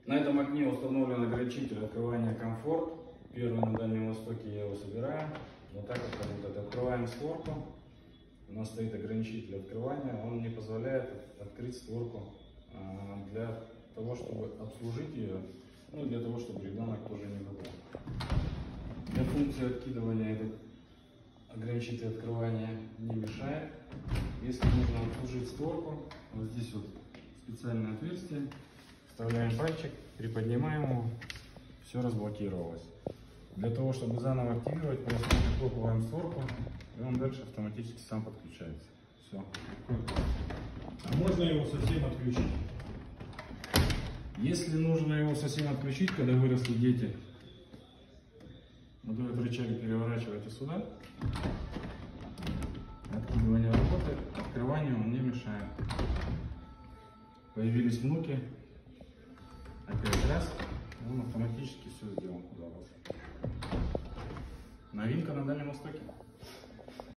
На этом окне установлен ограничитель открывания комфорт. Первый на Дальнем Востоке, я его собираю. Вот так вот работает. Открываем створку. У нас стоит ограничитель открывания. Он не позволяет открыть створку для того, чтобы обслужить ее, ну и для того, чтобы ребенок тоже не выпал. Для функции откидывания этот ограничитель открывания не мешает. Если нужно обслужить створку, вот здесь вот специальное отверстие. Вставляем пальчик, приподнимаем его, все разблокировалось. Для того, чтобы заново активировать, просто прихлопываем створку, и он дальше автоматически сам подключается. Все. А можно его совсем отключить? Если нужно его совсем отключить, когда выросли дети, вот этот рычаг переворачиваете сюда. Откидывание работает, открыванию он не мешает. Появились внуки. Опять раз, он автоматически все сделал за вас. Новинка на Дальнем Востоке.